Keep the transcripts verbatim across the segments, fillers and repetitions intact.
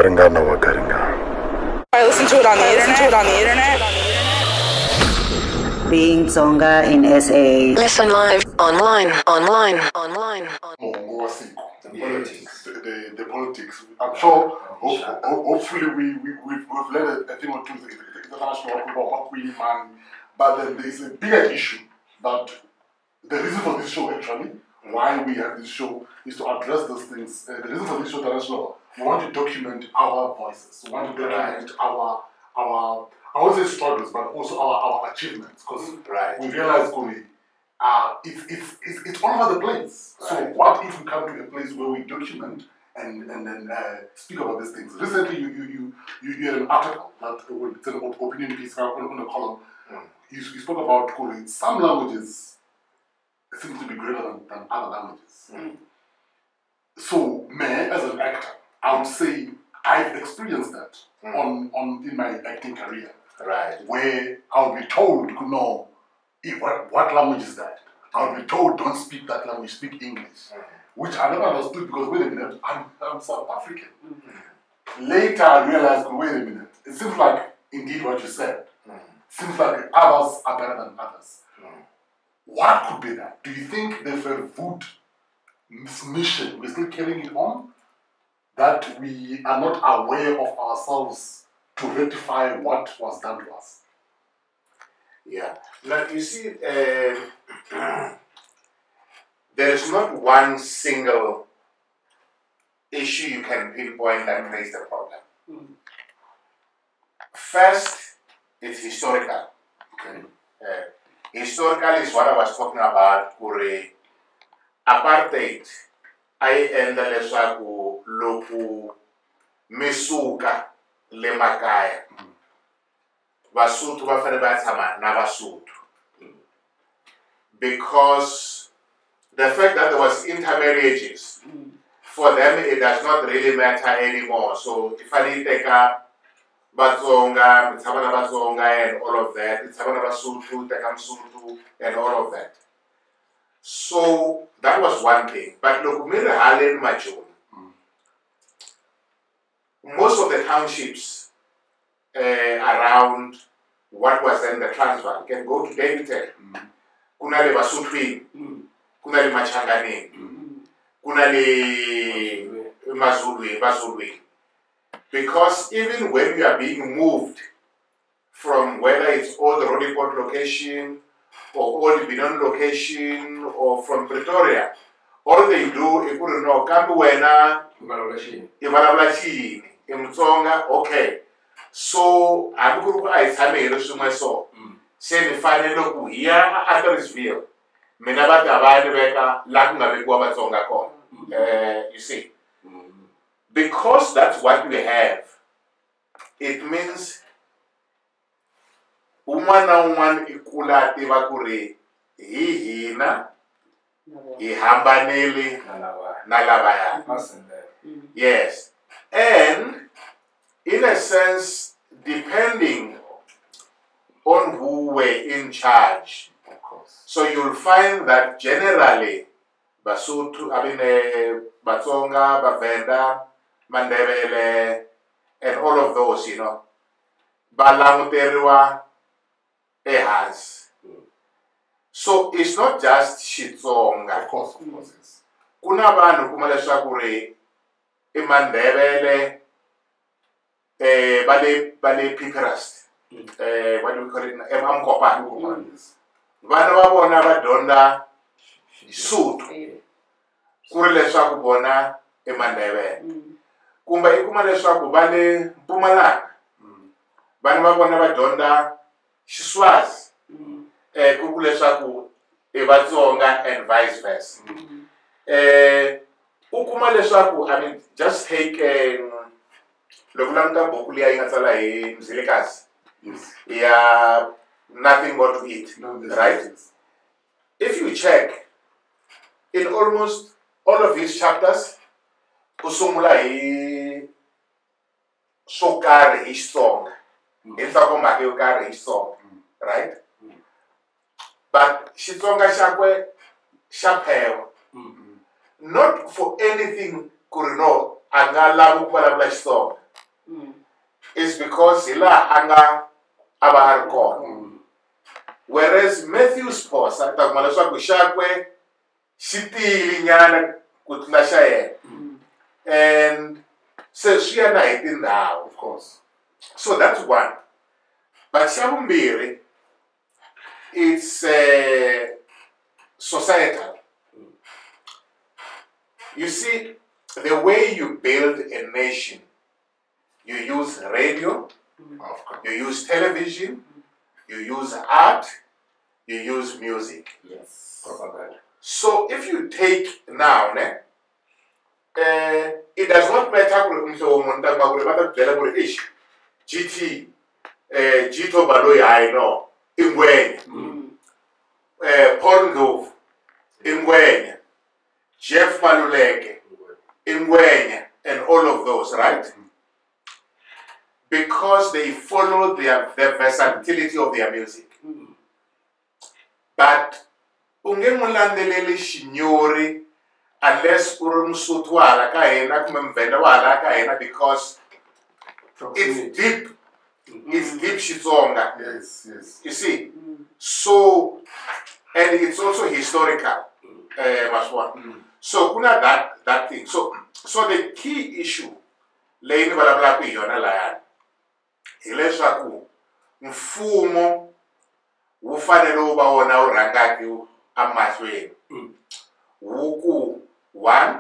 Garingana wa Garingana. I listen to it on the internet. To it on the internet. Being Tsonga in S A. Listen live, online, online, online. The politics. The, the, the politics. I'm sure, ho- ho- hopefully, we, we, we've, we've learned a thing or two international about Queen Man. But then there's a bigger issue that the reason for this show, actually, why we have this show, is to address those things. Uh, the reason for this show, international, we want to document our voices. We want to document our, our I won't say struggles, but also our, our achievements. Because right. we realize, Kuri, uh, it's, it's, it's, it's all over the place. Right. So what if we come to a place where we document and, and then uh, speak about these things? Recently, you you you, you, you had an article, that, it's an opinion piece on, on a column. Mm. You, you spoke about, Kuri, some languages seem to be greater than, than other languages. Mm. So, me, as an actor, I would say I've experienced that mm. on, on in my acting career. Right. Where I'll be told, you know, what, what language is that? I'll be told, don't speak that language, speak English. Mm-hmm. Which I never understood because, wait a minute, I'm, I'm South African. Mm-hmm. Later I realized, wait a minute, it seems like, indeed what you said, mm-hmm. seems like others are better than others. Mm-hmm. What could be that? Do you think there's a food mission, we're still carrying it on? That we are not aware of ourselves to rectify what was done to us? Yeah. Now, you see, uh, there is not one single issue you can pinpoint that creates the problem. Mm. First, it's historical. Okay. Uh, historical is what I was talking about, Kure. Apartheid, I ended leswaku loku misuka le makaya. Basotho ba fane ba tshama na Basotho. Because the fact that there was intermarriages, mm. for them it does not really matter anymore. So if I need to take a Batsonga, Tsabana Batsonga and all of that, Tsabana Basotho, Tekam Sotho and all of that. So that was one thing. But look, Miri Halen Machon, most of the townships uh, around what was then the Transvaal can go to Davidton. Mm. Kuna le Basotho, mm. kuna le Machangane, mm. kuna le Mazulu, Mazulu. Because even when you are being moved from whether it's Old Roodepoort location or Old Binon location or from Pretoria, all they do is put no kambi wena ivalabulashini imtsonga. Okay, so akukuru ayithamele swin'we so se ni fanele ku hiya Atterisville mina va ta va ni veka la ku nga vekiwa Vatsonga kona. Uh, you see, because that's what we have, it means un'wana na un'wana i kula tiva ku ri hi hina hi hambanile na lavaya. Yes, and in a sense, depending on who were in charge, of course. So you'll find that generally Basotho, I mean uh, Batsonga, Bavenda, Mandebele, and all of those, you know, Balamuteriwa ehas. So it's not just Xitsonga. Of course, of course, yes. Kuna vanhu kuma leswaku ri i Mandebele eh bale bale Pinterest. Eh what do we call it? Emamkopa. Vana va bona va dyondza Sotho. Ku ri leswaku bona i Mandebele. Kumbe i kuma leswaku va le Mpumalanga. Vana va bona va dyondza Xiswazi. Eh ku ku leswaku i Vatsonga and vice versa. Eh u kuma leswaku, I mean, just take loko languta buku leyi nga tsala hi Mzilikazi. Yes. Yeah, nothing but to eat, no, right? Is. If you check, in almost all of his chapters, kusungula hi swo karhi hi Xitsonga. In Takomake yo karhi hi Xitsonga, right? Mm. But Xitsonga xakwe xa phewa. Not for anything ku ri no a nga lavi ku vulavula Xitsonga. is because ila anga abarkon. Whereas Matthew's post, at Malaswa Shakwe, Shiti Nyana Kutlashaye, and says she and I didn't now, Of course. so that's one. But Shabumbiri, it's uh, societal. You see, the way you build a nation, you use radio, Of course. you use television, you use art, you use music. Yes. So if you take now, ne, uh, it does not matter G T, uh, Gito Baloy, I know, Ingwenya, uh, Paul Gove, Ingwenya, Jeff Maluleke, Ingwenya, and all of those, right? Because they follow their, the versatility of their music. But ungemulandeleli shinyori unless urumsutu wala kaena kumemvenda wala kaena because it's deep. It's deep Shitsonga. Yes, yes. You see? So, and it's also historical. Uh, Maswa. So kuna that that thing. So so the key issue leini balabla ku yona la hileswaku mfumo wu fanele wu va wona wu rhangaka amahlweni wuku one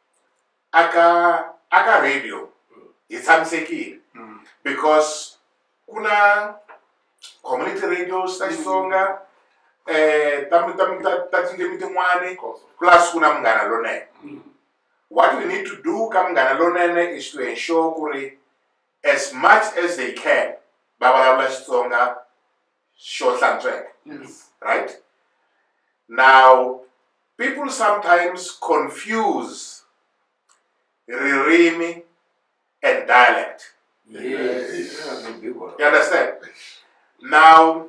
aka aka radio hi tshamisekile because kuna community radios ta Xitsonga eh ta ta ta tindzimi tin'wana plus kuna Munghana Lonene. What we need to do ka Munghana Lonene is to ensure kuri as much as they can va vulavula Xitsonga xo hlantsweka. Yes. Right? Now, people sometimes confuse ririmi and dialect. Yes. You understand? Now,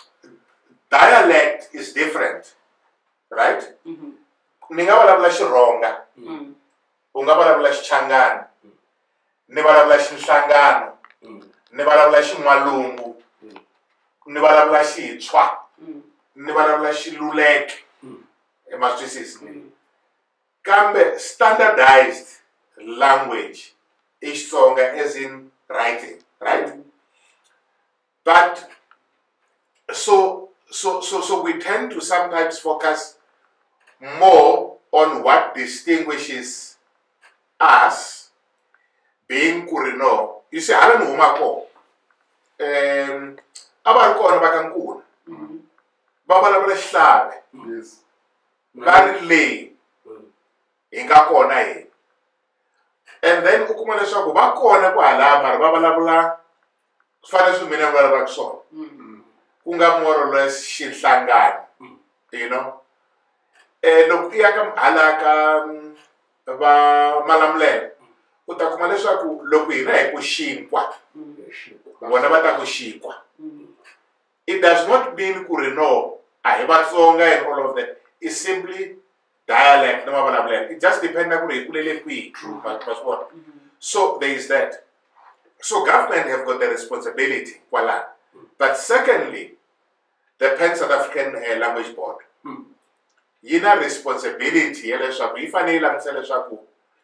dialect is different, right? Ni nga vulavula Xironga, u nga vulavula Xichangana, ni vulavula Xinhlangano, ni vulavula Xin'walungu, ni vulavula Xitshwa, ni vulavula Xiluleke, ma swi twisisi. Kambe standardized language is Xitsonga as in writing, right? But so so so so we tend to sometimes focus more on what distinguishes us being Kurino. You see, I don't know Mako. Um about Kona Bakankuna. Babala Hlave. Yes. Very lay. Inga kona e. And then ukumane shako ba kona kwa alama babala bula fana su mina bala bakso. Kunga more or less Xinhlangano. You know? Eh loku yakam alaka ba malamlele. Utakumane shako loku ina ku xinkwa. Wona bata ku xinkwa. It does not mean Kurino, Ahibatsonga and all of that. It's simply dialect. It just depends on what. So there is that. So government have got the responsibility. Voila. But secondly, the Pan South African uh, Language Board. Yina responsibility. If I need to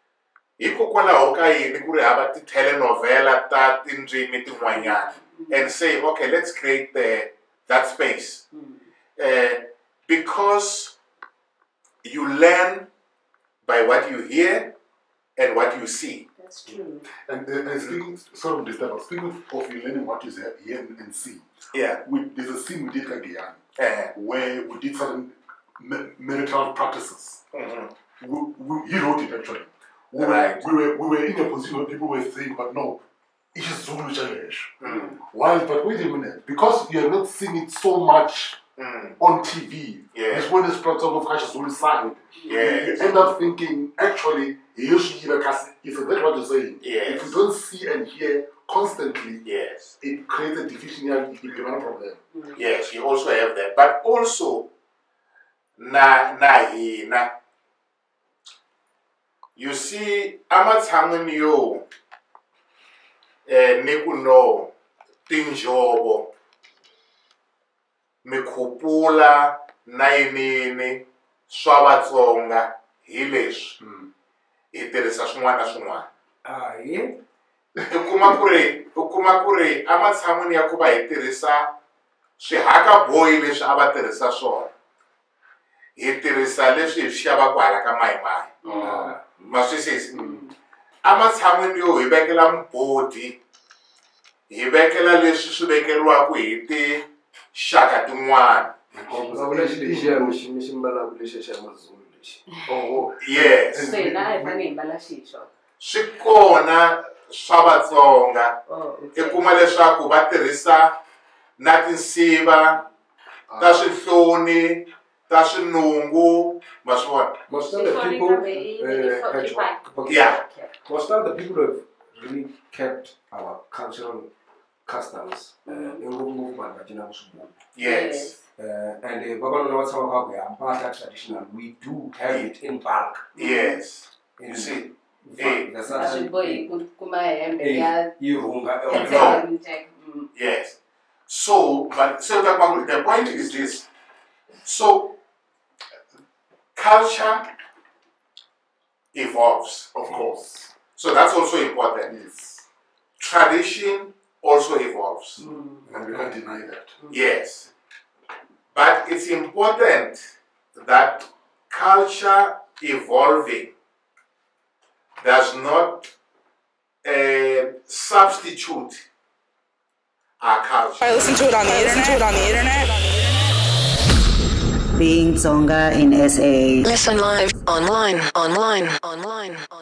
telenovela that and say, okay, let's create the, that space. Uh, because you learn by what you hear and what you see. That's true. And, uh, and speaking, sort of disturb, speaking of you learning what you hear and, and see, Yeah. we, there's a scene we did at Guyana Uh, where we did certain ma- marital practices. mhm. We, we, he wrote it actually. We, Right. were, we, were, we were in a position where people were saying, but no, it's Zulu challenge. Mm. Why? But wait a minute, because you have not seen it so much Mm. on T V, Yeah. it's when this platform of Cash Zulu side. Yes. You end up thinking, actually, if that's what you're saying. Yes. If you don't see and hear constantly, Yes. it creates a deficiency problem. Yes, you also have that. But also, na na na. You see, Amat Hangen yo. eh ni ku no tinjovo mikhupula na yinini swa Vatsonga hi leswi hi tirhisa swin'wana na swin'wana. Aye. u kuma ku ri u kuma ku ri ematshan'wini ya ku va hi tirhisa swihakaboyi leswi a va tirhisa swona hi tirhisa leswi hi swi xavaka hala ka mayimayi ma swisisi ematshan'wini yo hi vekela mubodi hi vekela leswi swi vekeriwaka hi tinxaka tin'wana. Vula xixiya miximi xi mbalaka lexi xa Mazulu lexi. Oh yes. So hina hi fanele hi mbala xixo. Swi kona swa Vatsonga. I kuma leswaku va tirhisa na tinsiva ta swihloni ta swinungu ma swi vona. Most of the people, uh, yeah. Most of the people have really kept our cultural customs. Uh, yes. Uh, and uh, traditional, we do have it in bulk. Yes. In, you see. In fact, yes. So, but so that the point is this. So, culture evolves, Of course. so that's also important. Yes. Tradition also evolves. And we can't deny that. Yes. But it's important that culture evolving does not uh, substitute our culture. I listen to it on the internet. Listen to it on the internet. Being Tsonga in S A. Listen live, online, online, online.